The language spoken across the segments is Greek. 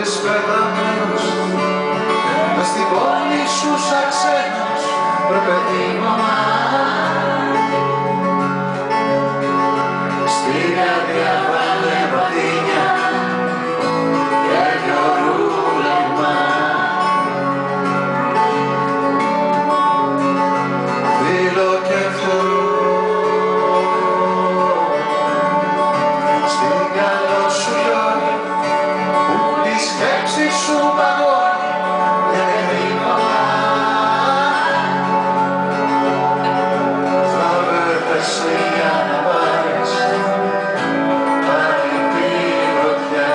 βρεθείς πεθαμένος μες στην πόλη σου σαν ξένος, βρε παιδί μαμά. Στη καρδιά βάλε πατίνια και δυο ρούλεμα. Φίλο και φτερό στην καλό σου λιώνει που τη σκέψη σου παγώνει μια νεκρή μαμά. Θα βέρτεσαι για να πάρεις πάλι πυροτιά.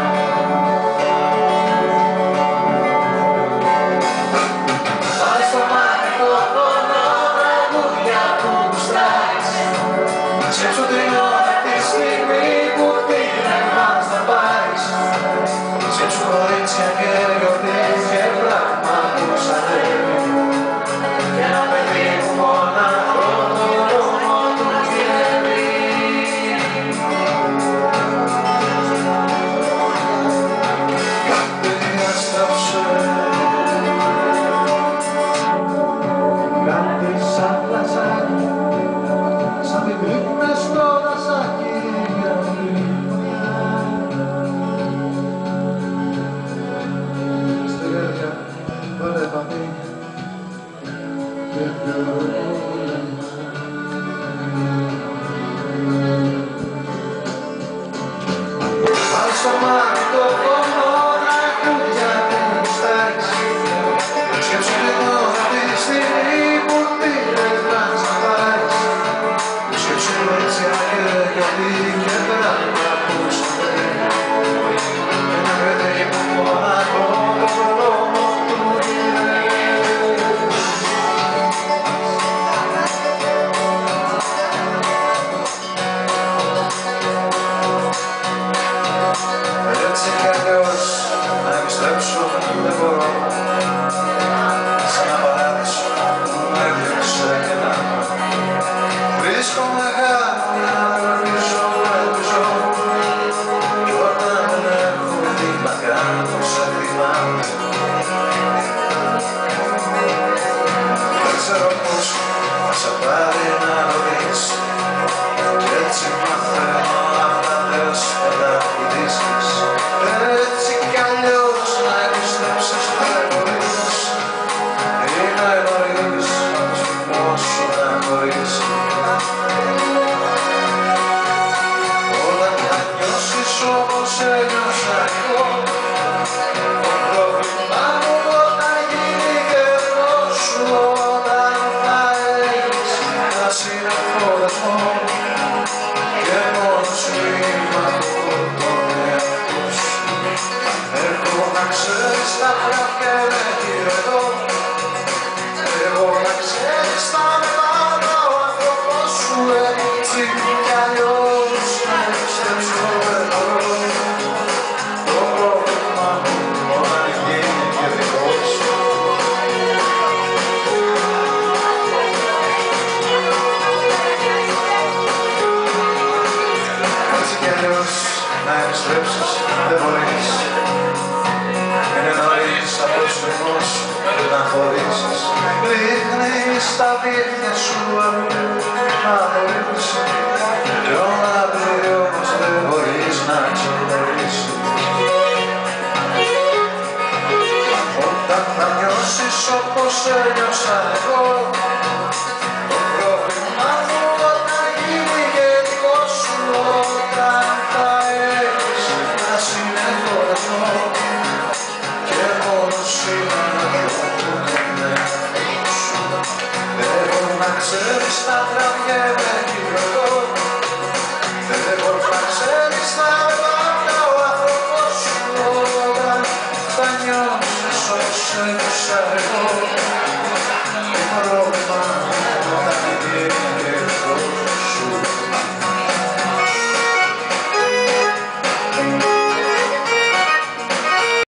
Πάλι στο μάτι το πόνο τραγούδια που γουστάρεις. Σκέψου την ώρα τη στιγμή που τηλεφώνεις να πάρεις. Σκέψου κορίτσια και γιορτές και πράγμα που σ' ανέβει και ένα παιδί που μοναχό το δρόμο του γυρεύει. Κάτι διαστάψε, κάτι σαν πλαζάκι, σαν μικρή μες στο δασάκι μια γρήγορια. Στη καρδιά βάλε πατίνια και δυο ρούλεμα. Πάλι στο μάτι το πόνο τραγούδια που γουστάρεις. Σκέψου την ώρα τη στιγμή που τηλεφώνεις να πάρεις. Σκέψου κορίτσια και γιορτή και πράγμα που σ' ανέβει και ένα παιδί που μοναχό το δρόμο του γυρεύει. Έτσι κι αλλιώς να επιστρέψω δεν μπορώ. Σ' ένα παράδεισο που με έδιωξε και να βρω. Βρίσκω μεγάλο να ελπίζω. Κι όταν έχω την μακριά που σε θυμάμαι, δεν ξέρω πώς θα σε πάρει να ρωτήσεις. Κι έτσι μαθαίνω αυτές όλα που δύσεις. Έτσι κι αλλιώς να επιστρέψεις δεν μπορείς. Είναι νωρίς ο θυμός σου να χωρίσεις. Όλα θα νιώσεις όπως ένιωσα εγώ. Το πρόβλημά μου όταν γίνει καιρό σου, όταν θα έχεις ένα σύννεφο δεσμό και μόνο σου είμαι από τον εαυτό σου. Εγώ να ξέρεις τα χαρτιά με χειρετώ. Εγώ να ξέρεις θα με πάντα ο άνθρωπος σου. Έτσι κι αλλιώς να επιστρέψω δεν μπορώ. Το πρόβλημα μου όταν γίνει και δικό σου. Έτσι κι αλλιώς να επιστρέψεις δεν μπορείς. Είναι νωρίς από τους θυμούς σου να χωρίσεις. Ρίχνεις τα δίχτυα σου να χωρίσεις κι όλα τελειώς δεν μπορείς να ξεχωρίσεις. Όταν θα νιώσεις όπως ένιωσα εγώ, το πρόβλημά μου όταν γίνει και δικό σου, όταν θα έχεις ένα σύννεφο δεσμό και μόνος είναι αυτό που είναι αυτός σου. Εγώ να ξέρεις θα τραβιέμαι χειροκό. Εγώ να ξέρεις θα με πάντα ο άνθρωπος σου όταν θα νιώσεις όπως ένιωσα εγώ.